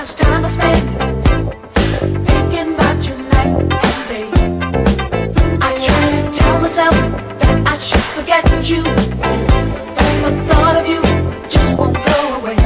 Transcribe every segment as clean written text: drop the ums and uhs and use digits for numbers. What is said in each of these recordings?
much time I spend thinking about you night and day. I try to tell myself that I should forget you, but the thought of you just won't go away.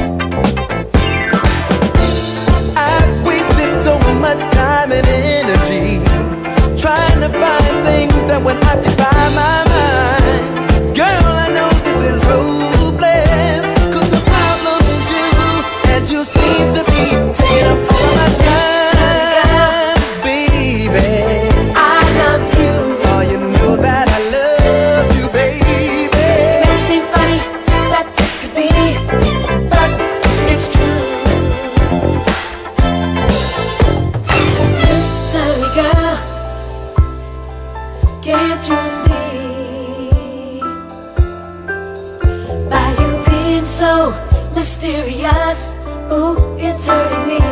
I've wasted so much time and energy trying to find things that would occupy my mind. Girl, I know this is hopeless, 'cause the problem is you, and you seem to be taking up all of my time, baby. I love you. Oh, you know that I love you, baby. It may seem funny that this could be, but it's true. Mystery girl, can't you see? By you being so mysterious, ooh, it's hurting me.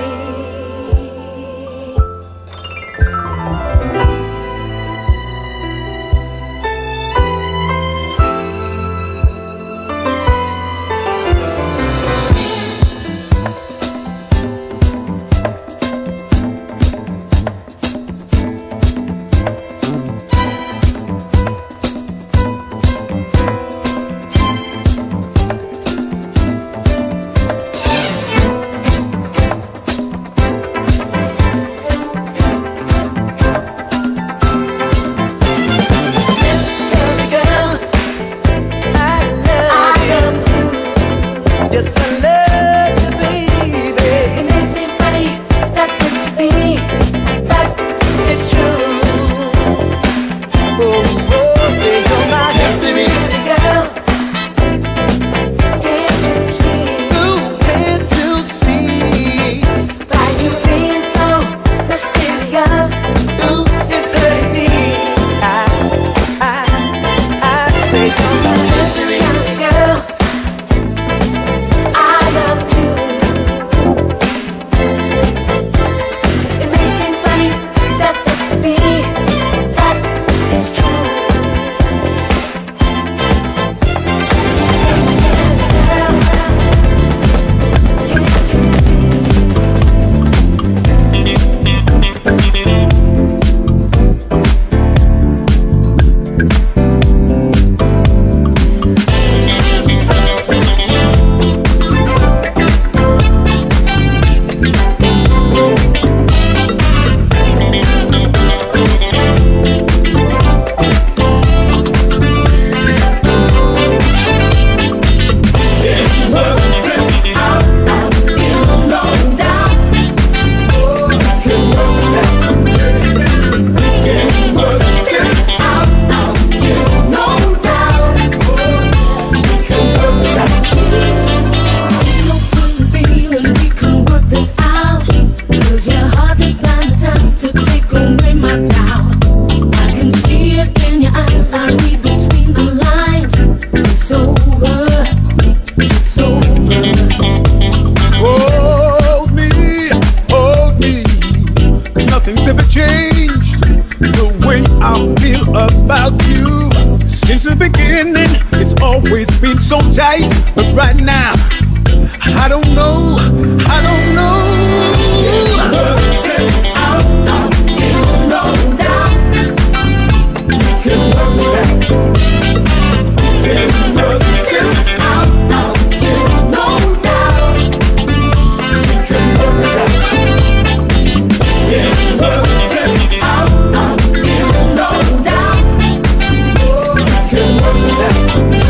So tight, but right now I don't know. Work this out, I'm in no doubt. We can work this out. Can work this out, I'm in no doubt. We can work this out. Can work this out, I'm in no doubt. We can work this out.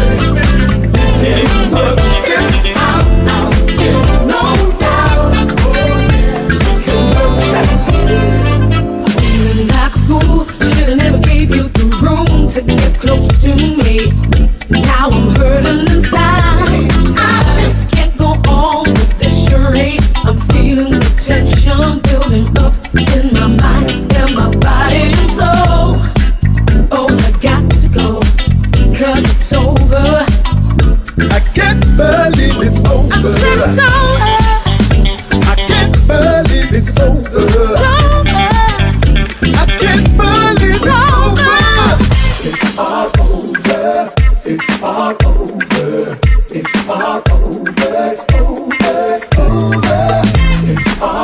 To get close to me, now I'm hurting inside. I just can't go on with this charade. I'm feeling the tension building up in my mind and my body and soul. Oh, I got to go, 'cause it's over. I can't believe it's over. I said it's over. I can't believe it's over. It's over. I can't believe it's over. It's all over. It's all over. It's all over. It's over. It's over. It's all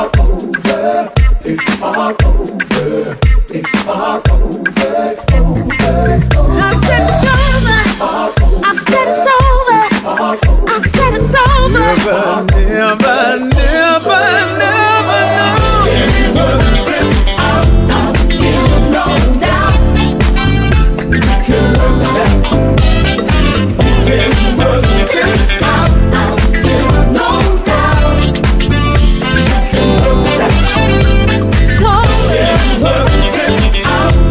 It's all over. It's all over. It's over. It's over. I said it's over. I said it's over. I said it's over. Never, never, never, never Can't work this out. In no doubt. Can't work this out. Can't work this out. In no doubt. Can't work this out. It's over. Can't work this out.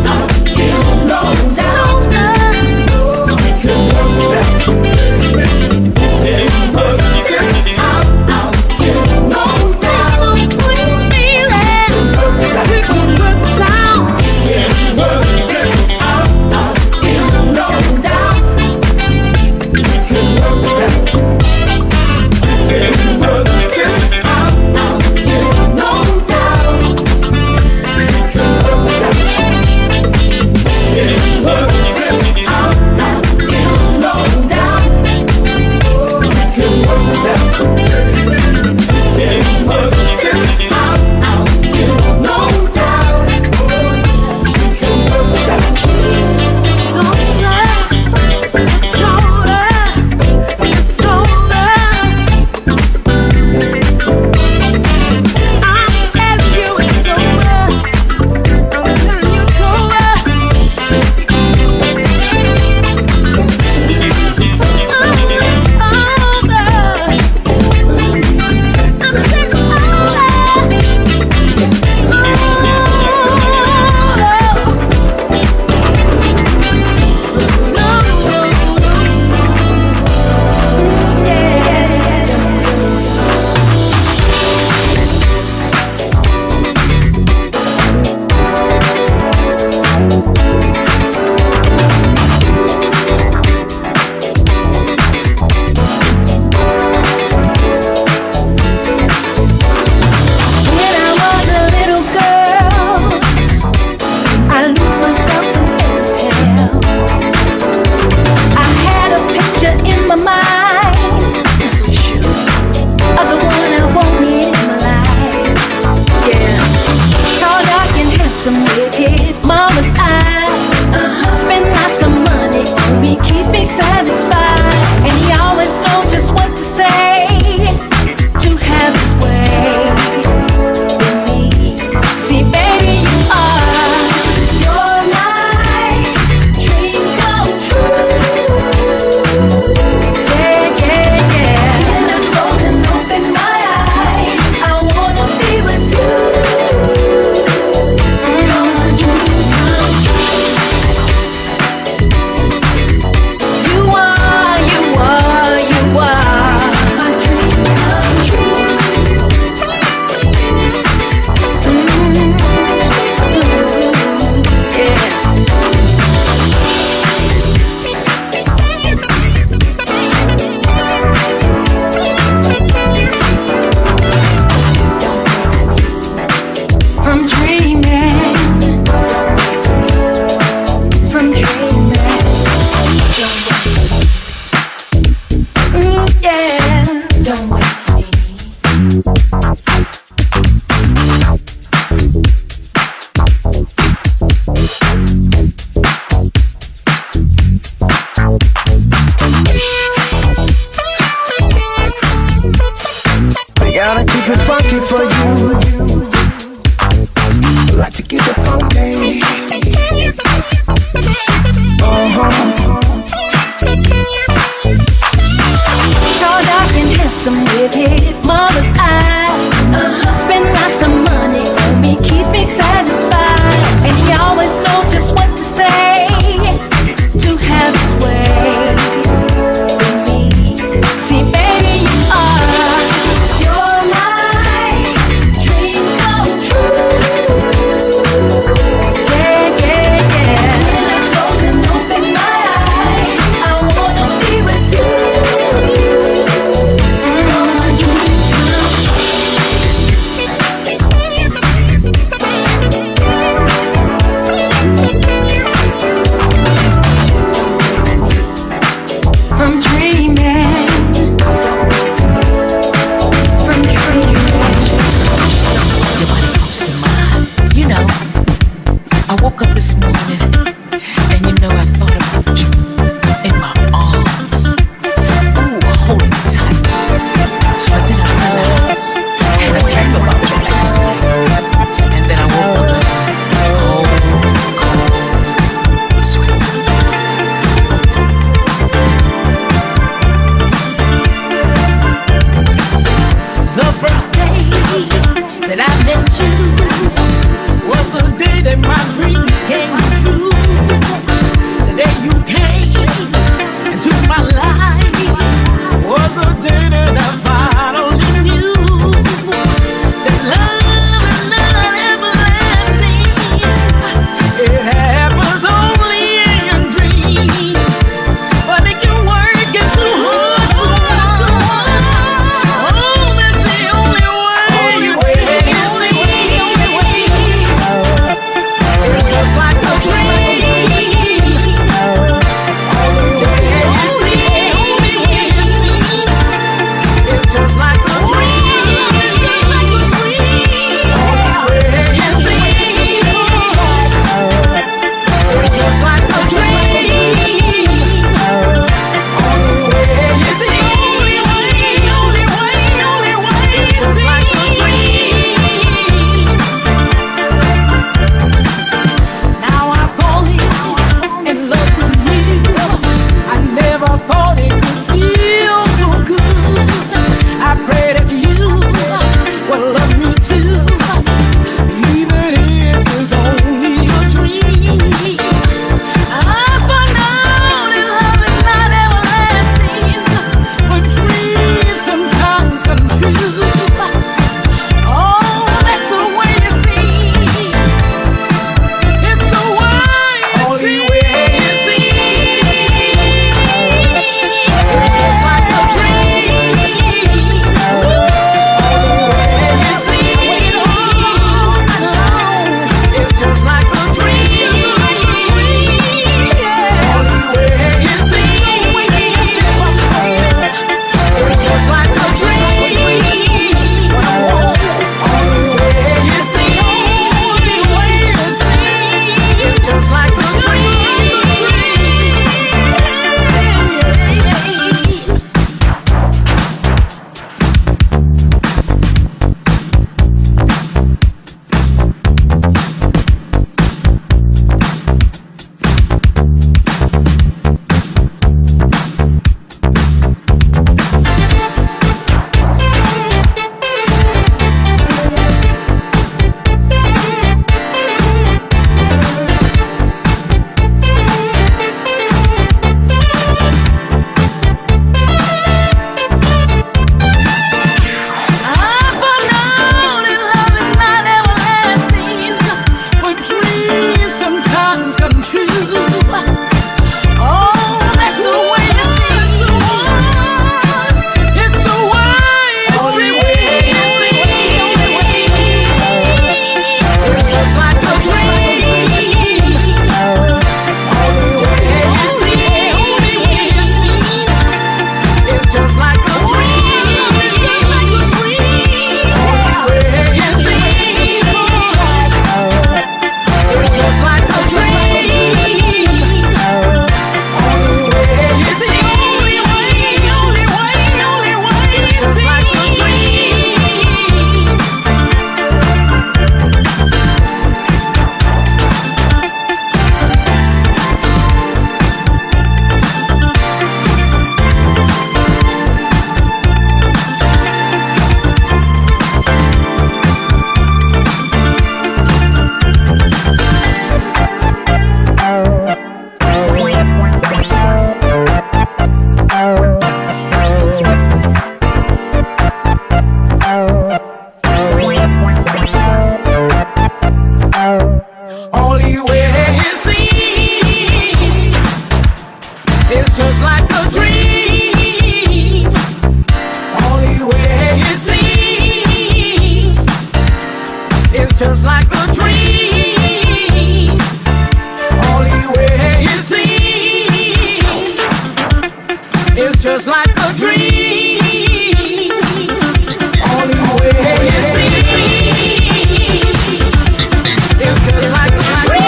just like a dream. Only way it seems. It's just like a dream. Only way it seems. It's just like a dream.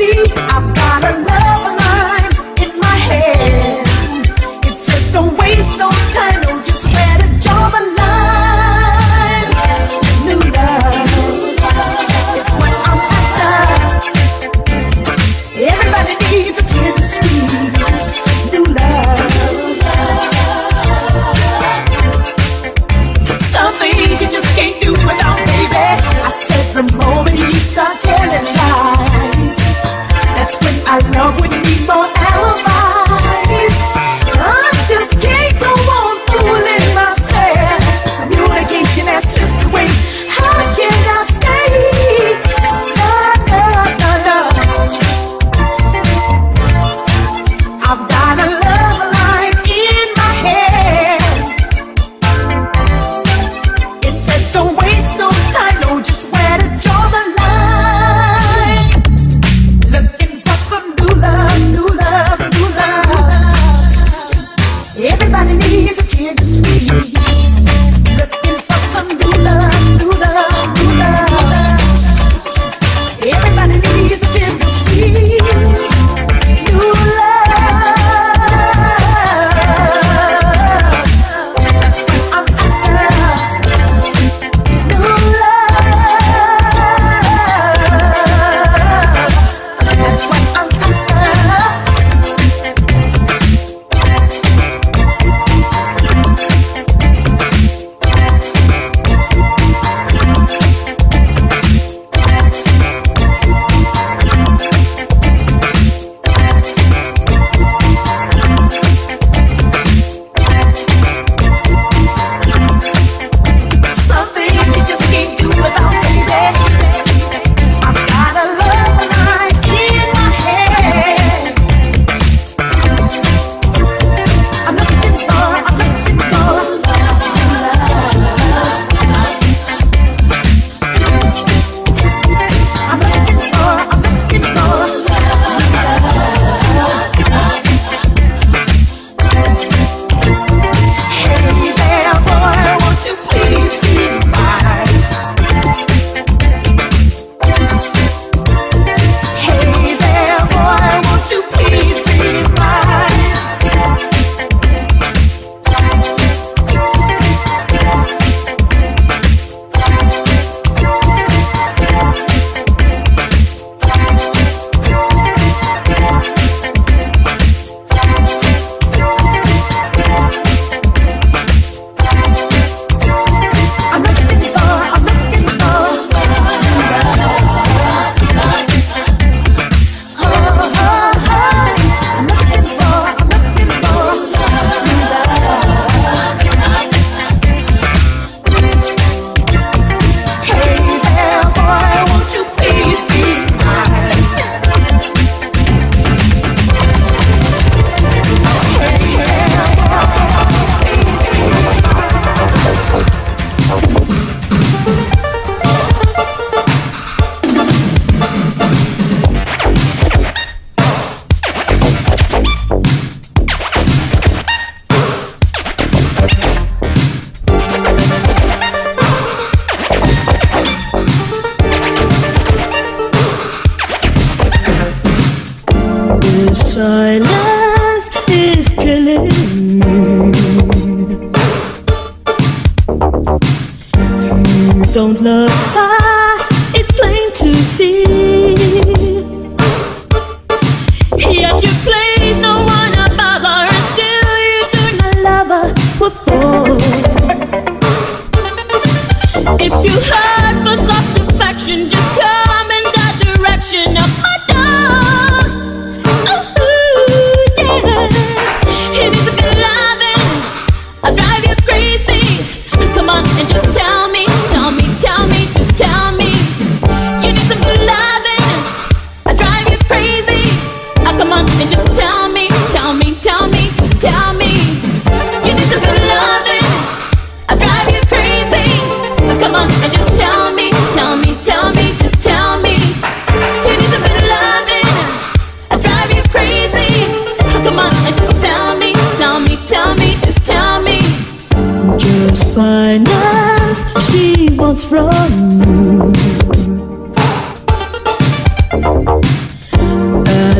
I've got a love line in my head. It says don't waste no time, know just where to draw the line. New love is what I'm after. Everybody needs a tender squeeze. New love, something you just can't do without, baby. I said the moment you start telling lies, that's when our love would need more alibis. I just can't go on fooling myself. Communication has slipped away. How can I stay? No, no, no, no. I've got a love line in my head. It says don't waste no time, know just where to draw the line. Looking for some new love, new love, new love. Everybody needs a tender squeeze. Looking for some new love, new love, new love. Everybody needs a tender squeeze. New love, that's what I'm after. New love, that's what I'm after. Something you just can't do without, baby. I've got a love line in my head. I'm looking for love. I'm looking for love. Hey there, boy, won't you please be mine? Hey there, boy, won't you please be mine? I'm looking for love. I'm looking for Hey there, boy, won't you please be mine? The silence is killing me. You don't love her, it's plain to see. Yet you please no one above her, and still you do not love her. What for? If you heard for soft affection, just come in that direction of my door. Ooh, yeah. And if you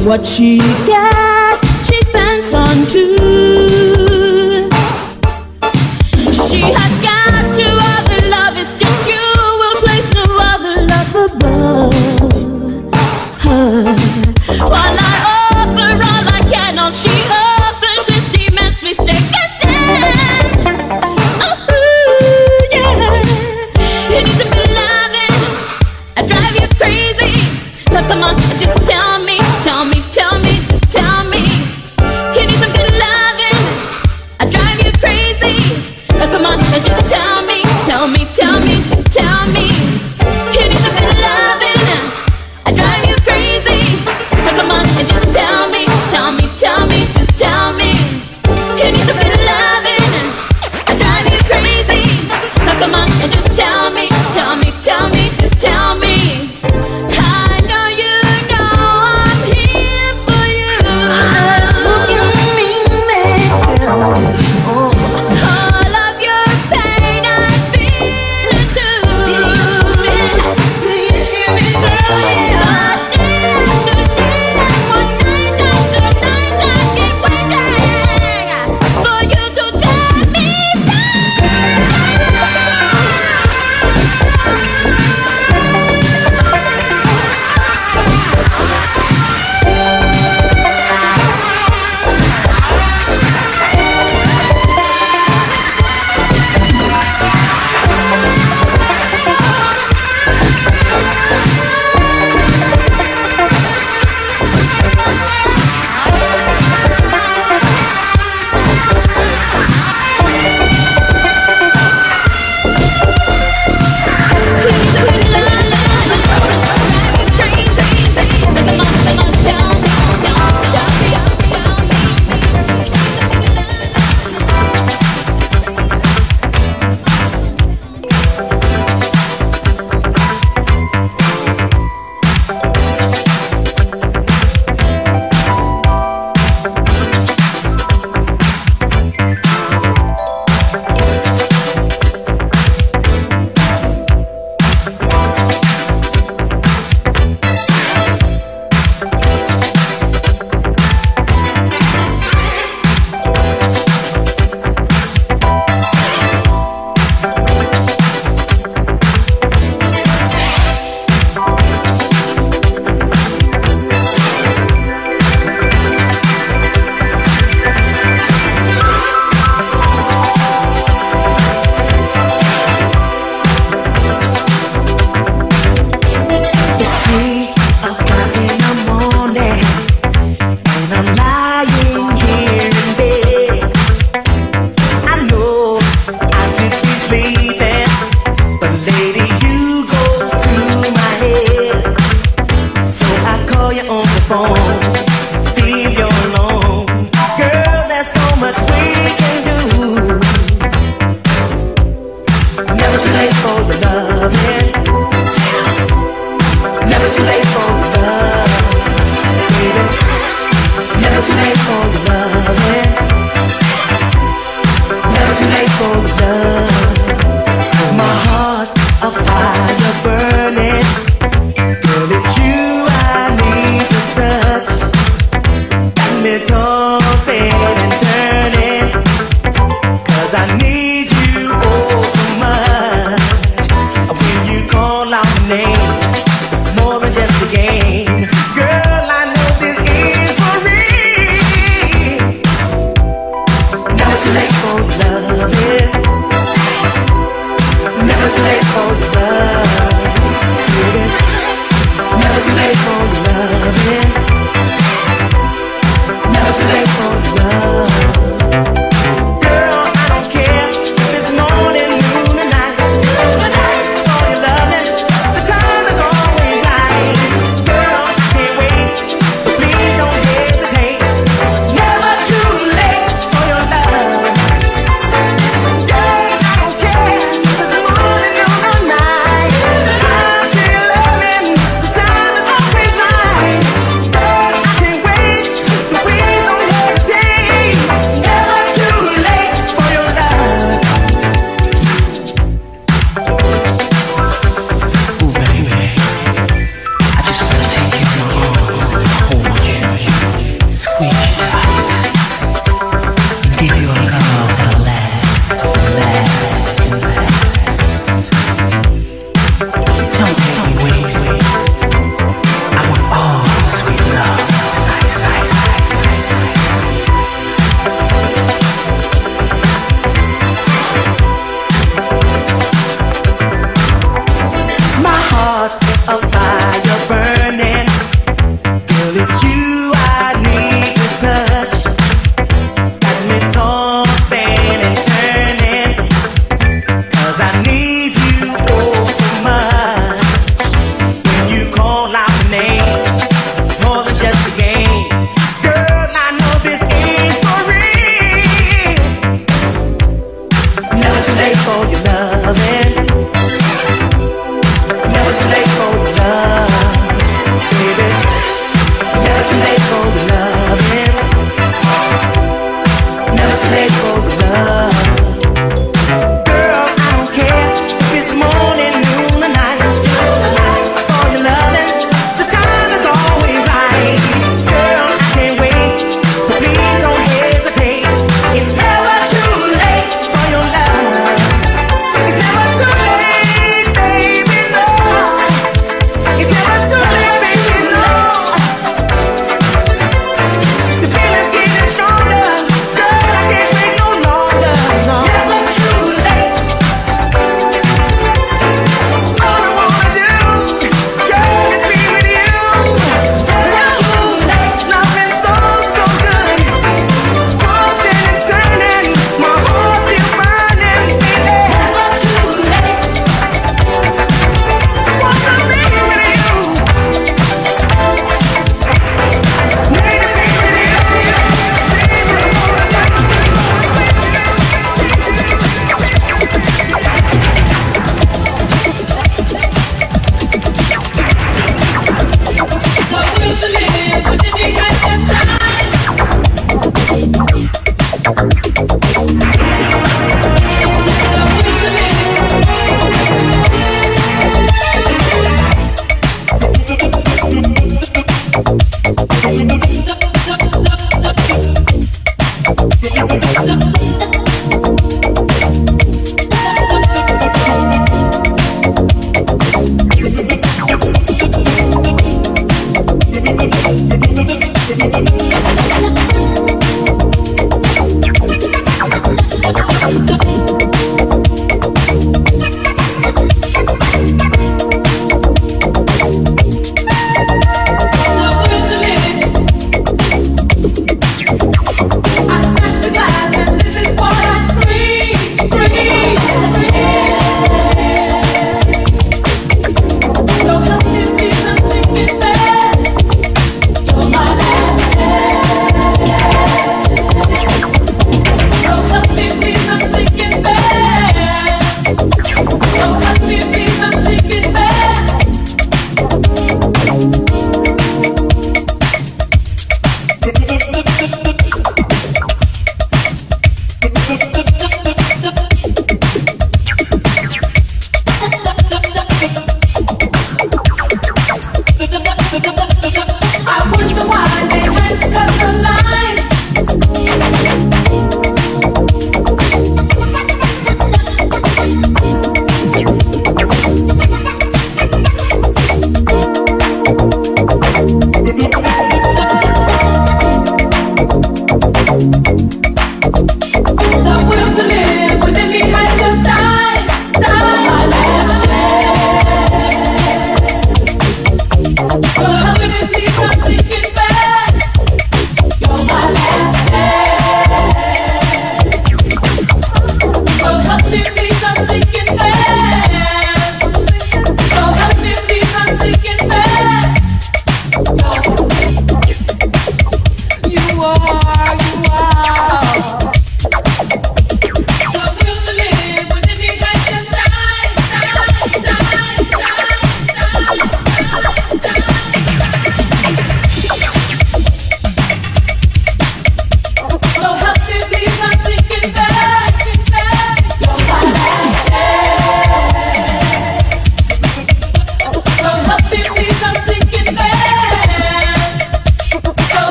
what she gets, she spends on two. She has got two other lovers, just you will place no other love above her. While I offer all I can, all she offers is demands. Please take a stand. Oh, yeah. You need some good loving. I drive you crazy. Now come on, just tell me, just tell me. You need some good loving.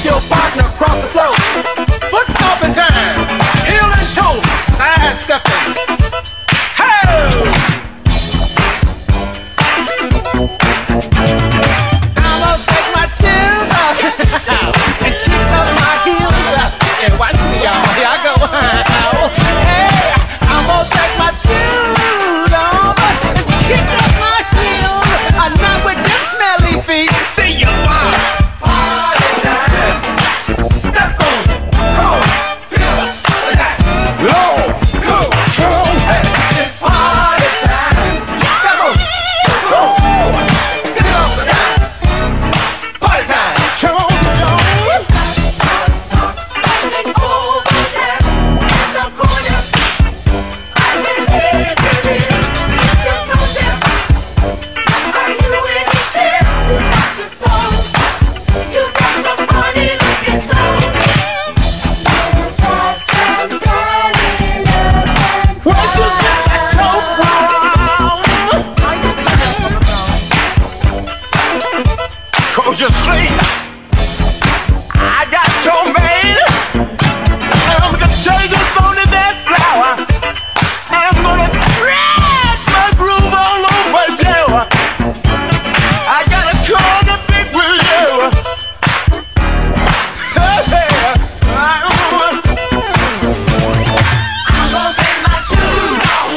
your partner across the floor. Foot stomping time, heel and toe, side stepping. Ho! I'm gonna take my shoes off and kick up my heels up. And watch me, y'all. Here I go. Hey, I'm gonna take my shoes off and kick up my heels. Not with them smelly feet. See you, party time. Step on, go, low, go, hey, it's party time. Step on, go, get off the time. Party time. Over there in the corner. I can hear it, baby. Just sleep. I got your man. I'm gonna change what's on to that flower. I'm gonna spread my groove all over you. I gotta call the big wheel. I'm gonna take my shoes off.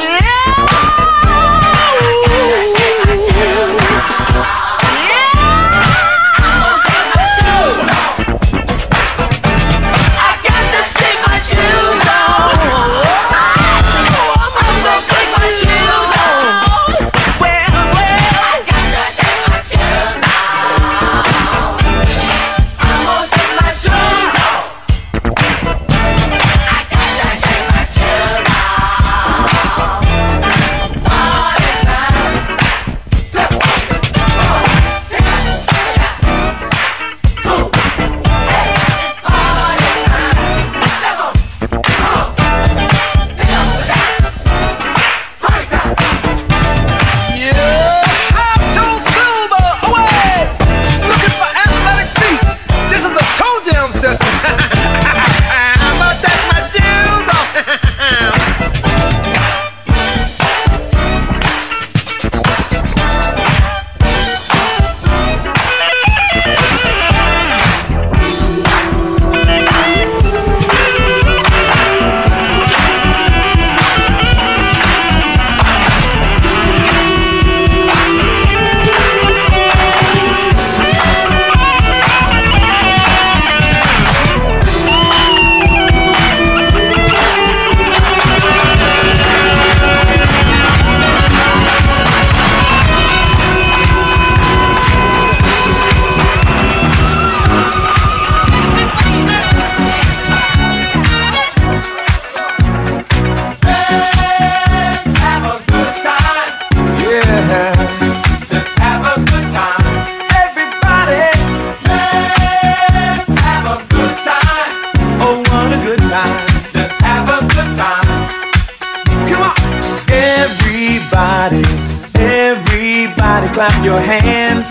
Everybody clap your hands,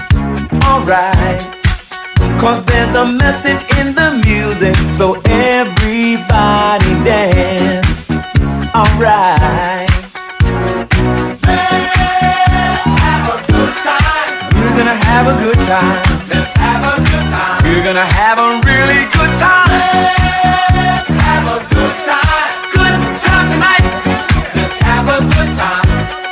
alright. Cause there's a message in the music, so everybody dance, alright. Let's have a good time. We're gonna have a good time. Let's have a good time. We're gonna have a really good time. Let's have a good time. Good time tonight. Let's have a good time.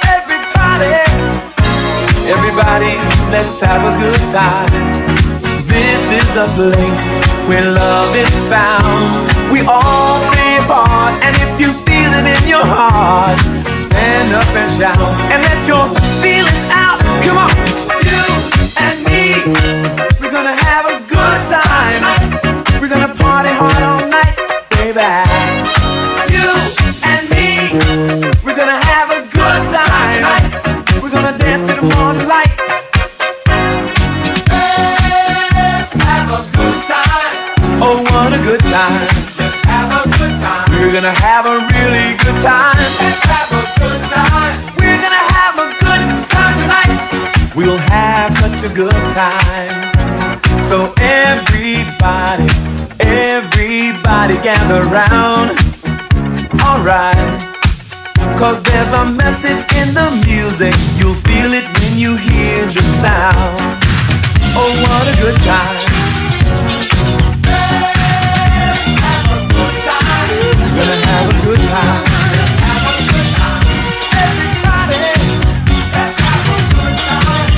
Everybody, let's have a good time. This is the place where love is found. We all play a part, and if you feel it in your heart, stand up and shout and let your feelings out. Come on, you and me, we're gonna have a good time. We're gonna party hard all night, baby. You and me, we're gonna have a good time. We're gonna dance to the morning light. Let's have a good time. Oh, what a good time. Let's have a good time. We're gonna have a really good time. Let's have a good time. We're gonna have a good time tonight. We'll have such a good time. So everybody Everybody gather round, alright. 'Cause there's a message in the music. You'll feel it when you hear the sound. Oh, what a good time. Gonna have a good time. Everybody, let's have a good time.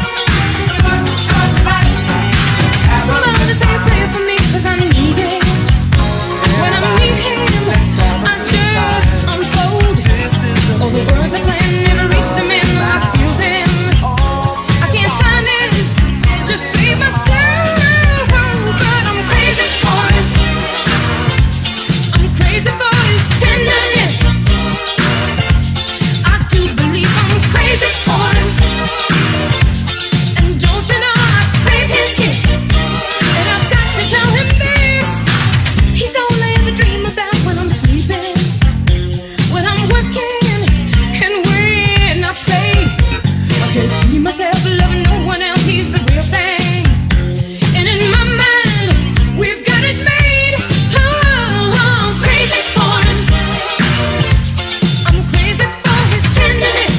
Somebody say a prayer for me, 'cause I need it. When I meet him, I just unfold. All the words I plan never reach them in. I feel them. I can't find it to save myself, but I'm crazy for him. I'm crazy for his tenderness. I do believe I'm crazy for him. And don't you know I crave his kiss? And I've got to tell him this. He's all I ever dream about when I'm sleeping, when I'm working, and when I play. I can't see myself loving no one else. He's the real thing. And in my mind, we've got it made. Oh, I'm crazy for him. I'm crazy for his tenderness.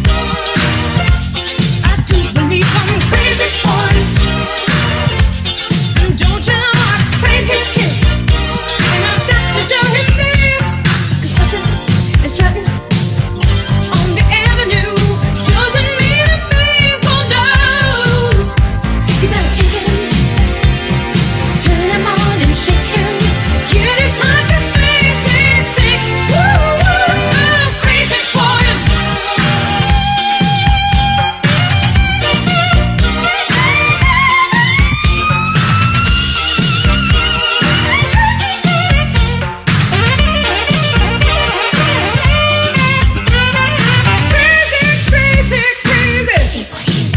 I do believe I'm crazy for him. And don't you know I crave his kiss? And I've got to tell him this. 'Cause fussing and strutting on the avenue doesn't mean a thing. Oh no, you gotta take him, turn him on and shake him. Get his heart to sing. Woo, woo, I'm crazy for him. Crazy, crazy, crazy.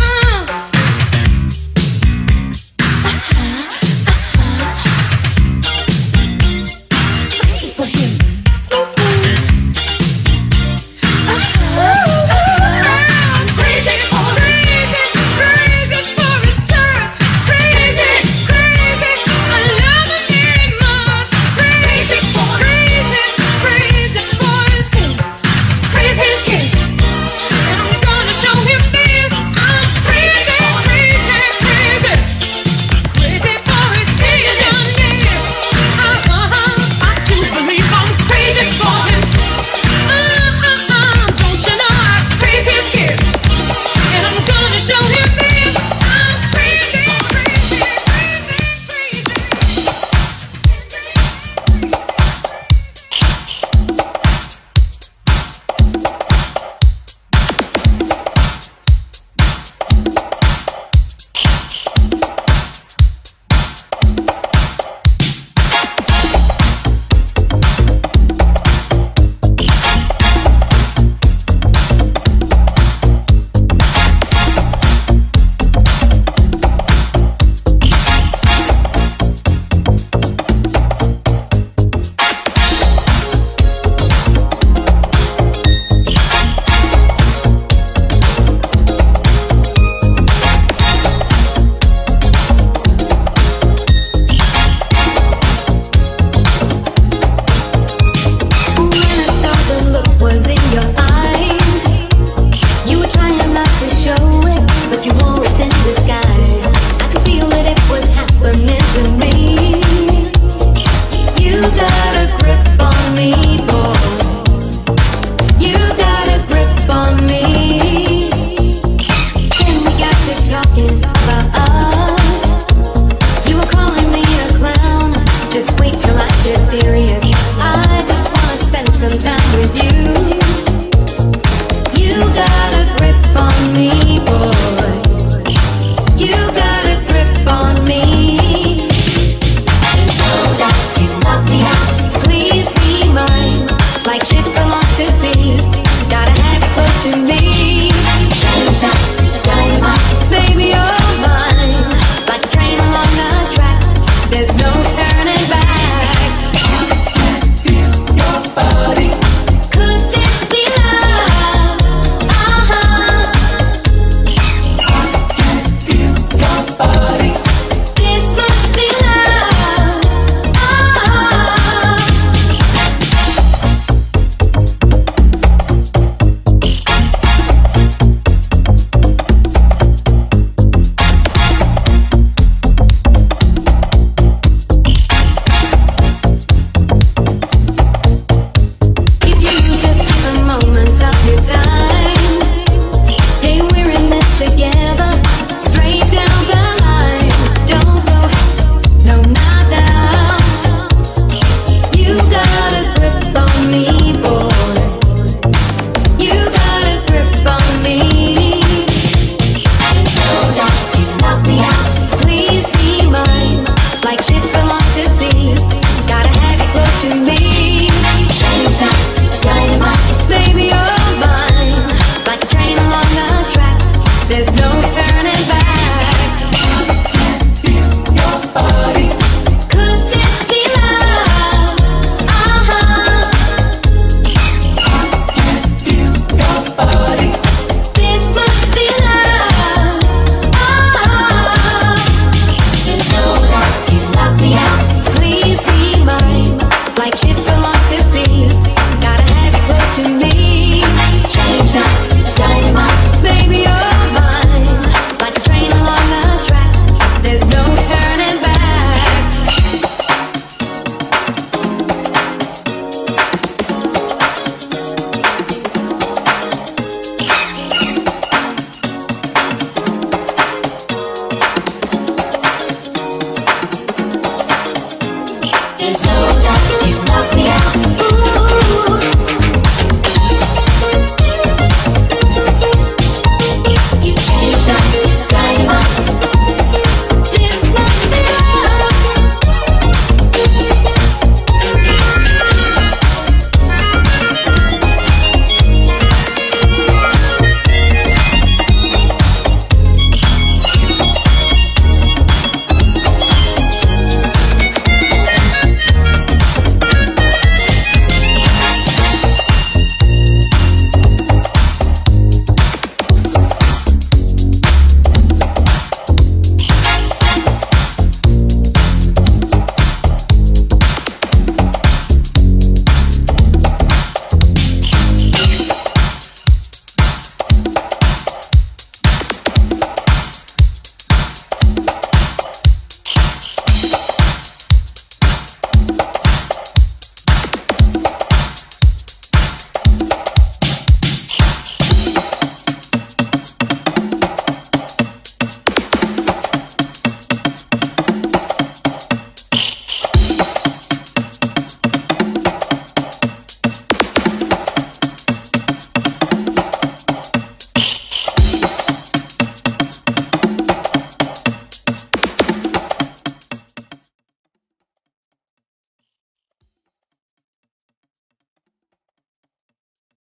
Crazy for him. I'm crazy for his touch. Crazy, crazy. I love him very much. Crazy for his kiss. Crave his kiss. And I'm gonna show him this. I'm crazy, crazy, crazy. Crazy for his tenderness. I do believe I'm crazy for him. Don't you know I crave his kiss? And I'm gonna show him this. I'm crazy, crazy, crazy, There's no